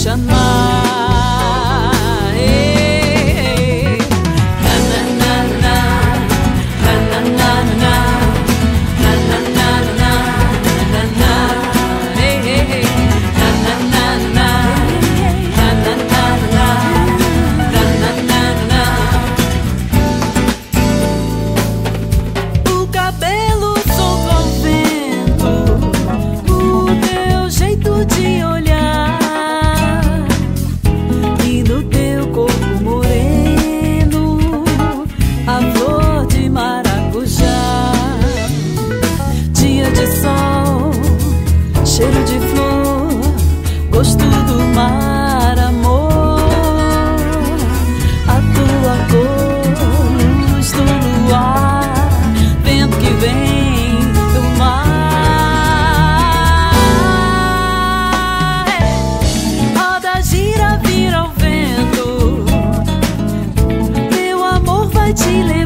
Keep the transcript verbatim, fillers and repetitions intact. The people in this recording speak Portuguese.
chamar. Ei, na, na, na, na, na, na, na, na, na, na, na, na, na, na, ei, ei, ei, na, na, na, na, na, na, na, na, na, na, na. O cabelo solto ao vento, o teu jeito de olhar, e no teu corpo moreno a flor de maracujá. Dia de sol, cheiro de flor, gosto do mar, amor. A tua cor, luz do luar, vento que vem do mar. Roda, gira, vira ao vento, meu amor vai te levar.